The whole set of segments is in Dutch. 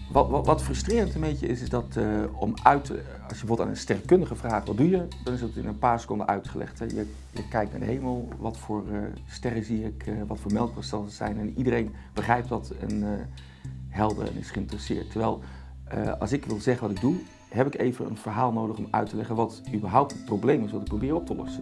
Wat frustrerend een beetje is dat als je bijvoorbeeld aan een sterrenkundige vraagt wat doe je, dan is het in een paar seconden uitgelegd. Hè. Je kijkt naar de hemel, wat voor sterren zie ik, wat voor melkwegstelsels het zijn en iedereen begrijpt dat en helder en is geïnteresseerd. Terwijl als ik wil zeggen wat ik doe, heb ik even een verhaal nodig om uit te leggen wat überhaupt het probleem is wat ik probeer op te lossen.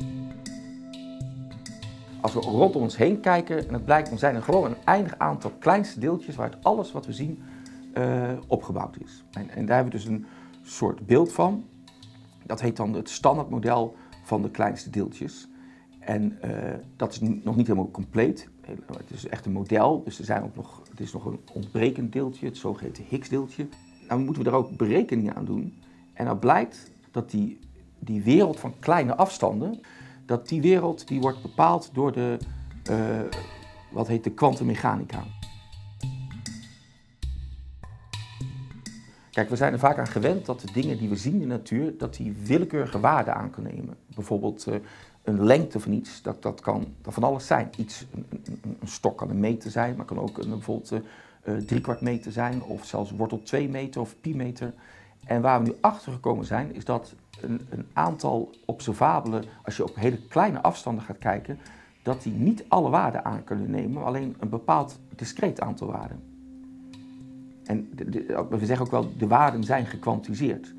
Als we rondom ons heen kijken en het blijkt, dan zijn er gewoon een eindig aantal kleinste deeltjes waaruit alles wat we zien opgebouwd is. En daar hebben we dus een soort beeld van. Dat heet dan het standaardmodel van de kleinste deeltjes. En dat is nog niet helemaal compleet. Het is echt een model, dus het is nog een ontbrekend deeltje, het zogeheten Higgs-deeltje. Nou moeten we daar ook berekeningen aan doen. En dan blijkt dat die wereld van kleine afstanden, dat die wereld die wordt bepaald door wat heet de kwantummechanica. Kijk, we zijn er vaak aan gewend dat de dingen die we zien in de natuur, dat die willekeurige waarden aan kunnen nemen. Bijvoorbeeld een lengte van iets, dat kan van alles zijn. Een stok kan een meter zijn, maar kan ook bijvoorbeeld 3/4 meter zijn, of zelfs wortel 2 meter of pi meter. En waar we nu achter gekomen zijn, is dat een aantal observabele, als je op hele kleine afstanden gaat kijken, dat die niet alle waarden aan kunnen nemen, maar alleen een bepaald discreet aantal waarden. En we zeggen ook wel, de waarden zijn gekwantiseerd.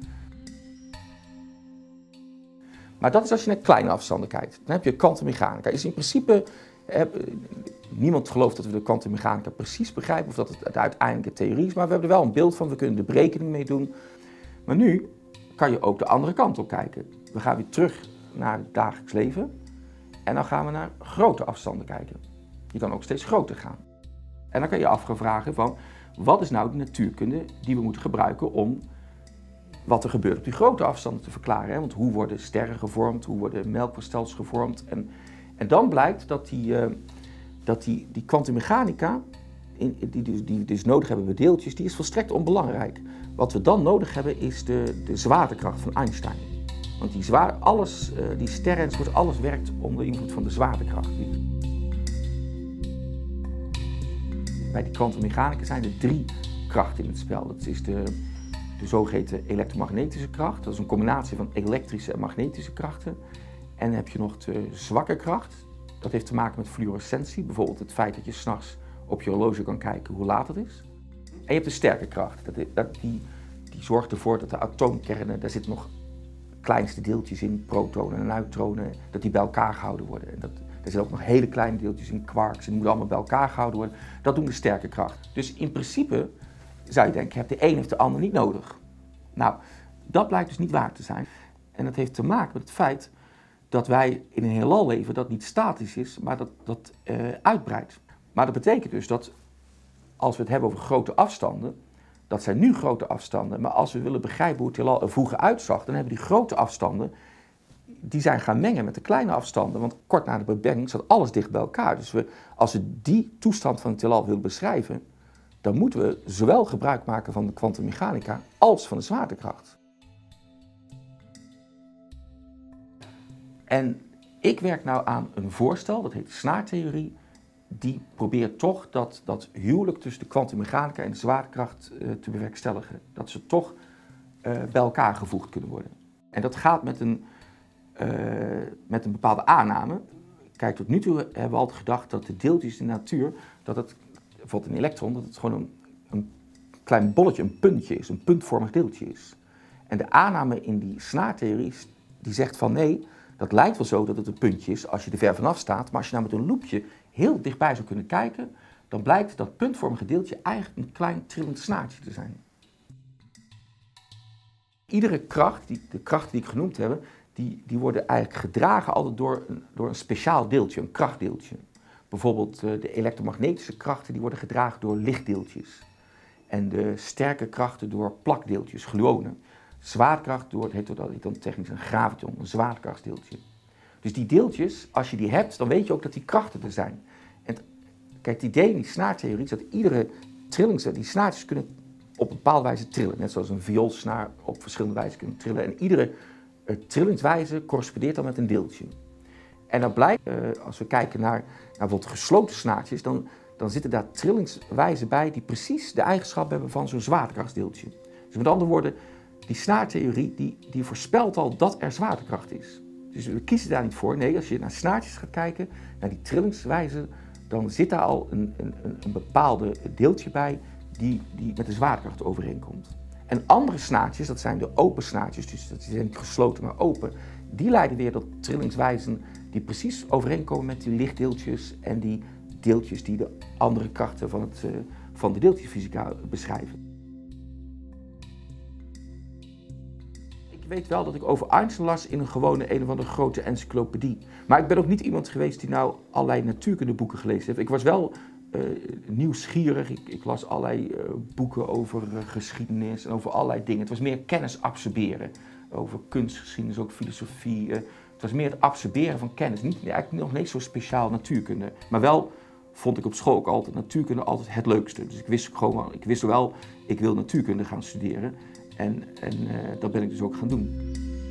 Maar dat is als je naar kleine afstanden kijkt. Dan heb je kwantummechanica. Is in principe, niemand gelooft dat we de kwantummechanica precies begrijpen of dat het de uiteindelijke theorie is, maar we hebben er wel een beeld van, we kunnen de berekening mee doen. Maar nu kan je ook de andere kant op kijken. We gaan weer terug naar het dagelijks leven en dan gaan we naar grote afstanden kijken. Je kan ook steeds groter gaan. En dan kan je je afvragen van, wat is nou de natuurkunde die we moeten gebruiken om wat er gebeurt op die grote afstanden te verklaren? Hè? Want hoe worden sterren gevormd, hoe worden melkwegstelsels gevormd? En dan blijkt dat die kwantummechanica, die dus nodig hebben we deeltjes, die is volstrekt onbelangrijk. Wat we dan nodig hebben is de zwaartekracht van Einstein. Want die sterren enzovoort, alles werkt onder invloed van de zwaartekracht. Bij die kwantummechanica zijn er 3 krachten in het spel. Dat is de zogeheten elektromagnetische kracht. Dat is een combinatie van elektrische en magnetische krachten. En dan heb je nog de zwakke kracht. Dat heeft te maken met fluorescentie. Bijvoorbeeld het feit dat je 's nachts op je horloge kan kijken hoe laat het is. En je hebt de sterke kracht. Die zorgt ervoor dat de atoomkernen, daar zitten nog kleinste deeltjes in, protonen en neutronen, dat die bij elkaar gehouden worden. En er zitten ook nog hele kleine deeltjes in, quarks, en die moeten allemaal bij elkaar gehouden worden. Dat doen de sterke kracht. Dus in principe zou je denken, de een heeft de ander niet nodig. Nou, dat blijkt dus niet waar te zijn. En dat heeft te maken met het feit dat wij in een heelal leven dat niet statisch is, maar dat uitbreidt. Maar dat betekent dus dat als we het hebben over grote afstanden, dat zijn nu grote afstanden, maar als we willen begrijpen hoe het heelal er vroeger uitzag, dan hebben die grote afstanden, die zijn gaan mengen met de kleine afstanden, want kort na de Big Bang zat alles dicht bij elkaar. Dus als we die toestand van het heelal willen beschrijven, dan moeten we zowel gebruik maken van de kwantummechanica als van de zwaartekracht. En ik werk nou aan een voorstel, dat heet de snaartheorie, die probeert toch dat huwelijk tussen de kwantummechanica en de zwaartekracht te bewerkstelligen. Dat ze toch bij elkaar gevoegd kunnen worden. En dat gaat met een bepaalde aanname. Kijk, tot nu toe hebben we altijd gedacht dat de deeltjes in de natuur, dat het, bijvoorbeeld een elektron, dat het gewoon een klein bolletje, een puntje is, een puntvormig deeltje is. En de aanname in die snaartheorie, die zegt van nee, dat lijkt wel zo dat het een puntje is als je er ver vanaf staat, maar als je nou met een loepje heel dichtbij zou kunnen kijken, dan blijkt dat puntvormige deeltje eigenlijk een klein trillend snaartje te zijn. Iedere kracht, de krachten die ik genoemd heb, die worden eigenlijk gedragen altijd door een speciaal deeltje, een krachtdeeltje. Bijvoorbeeld de elektromagnetische krachten die worden gedragen door lichtdeeltjes. En de sterke krachten door plakdeeltjes, gluonen. Zwaartekracht heet dan technisch een graviton, een zwaartekrachtsdeeltje. Dus die deeltjes, als je die hebt, dan weet je ook dat die krachten er zijn. En kijk, het idee in die snaartheorie is dat iedere die snaartjes kunnen op een bepaalde wijze trillen. Net zoals een vioolsnaar op verschillende wijzen kunnen trillen. En iedere trillingswijze correspondeert dan met een deeltje. En dan blijkt, als we kijken naar bijvoorbeeld gesloten snaartjes, dan dan zitten daar trillingswijzen bij die precies de eigenschap hebben van zo'n zwaartekrachtsdeeltje. Dus met andere woorden, die snaartheorie die voorspelt al dat er zwaartekracht is. Dus we kiezen daar niet voor. Nee, als je naar snaartjes gaat kijken, naar die trillingswijzen, dan zit daar al een bepaalde deeltje bij die met de zwaartekracht overeenkomt. En andere snaartjes, dat zijn de open snaartjes, dus die zijn niet gesloten maar open, die leiden weer tot trillingswijzen die precies overeenkomen met die lichtdeeltjes en die deeltjes die de andere krachten van de deeltjesfysica beschrijven. Ik weet wel dat ik over Einstein las in een of andere grote encyclopedie. Maar ik ben ook niet iemand geweest die nou allerlei natuurkundeboeken gelezen heeft. Ik was wel nieuwsgierig. Ik las allerlei boeken over geschiedenis en over allerlei dingen. Het was meer kennis absorberen. Over kunstgeschiedenis, ook filosofie. Het was meer het absorberen van kennis. Eigenlijk nog niet zo speciaal natuurkunde. Maar wel vond ik op school ook altijd natuurkunde altijd het leukste. Dus ik wist wel, ik wil natuurkunde gaan studeren. En dat ben ik dus ook gaan doen.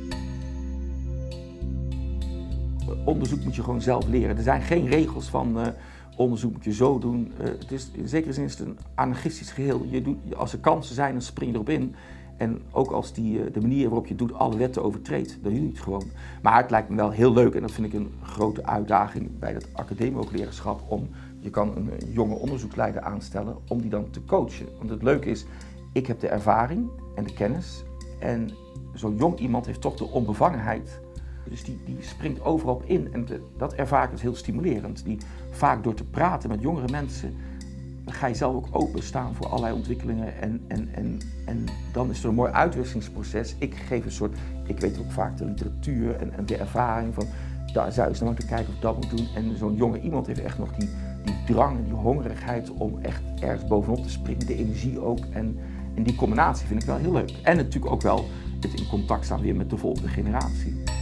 Onderzoek moet je gewoon zelf leren. Er zijn geen regels van onderzoek moet je zo doen. Het is, in zekere zin is het een anarchistisch geheel. Als er kansen zijn, dan spring je erop in. En ook als de manier waarop je het doet alle wetten overtreedt, dan doe je het gewoon. Maar het lijkt me wel heel leuk en dat vind ik een grote uitdaging bij dat academie-hoogleraarschap. Je kan een jonge onderzoeksleider aanstellen om die dan te coachen. Want het leuke is, ik heb de ervaring en de kennis en zo'n jong iemand heeft toch de onbevangenheid. Dus die springt overal op in en dat ervaar ik als heel stimulerend. Vaak door te praten met jongere mensen ga je zelf ook openstaan voor allerlei ontwikkelingen en dan is er een mooi uitwisselingsproces. Ik weet ook vaak de literatuur en de ervaring van daar zou je eens naar moeten kijken of dat moet doen. En zo'n jonge iemand heeft echt nog die drang en die hongerigheid om echt ergens bovenop te springen, de energie ook. En die combinatie vind ik wel heel leuk. En natuurlijk ook wel het in contact staan weer met de volgende generatie.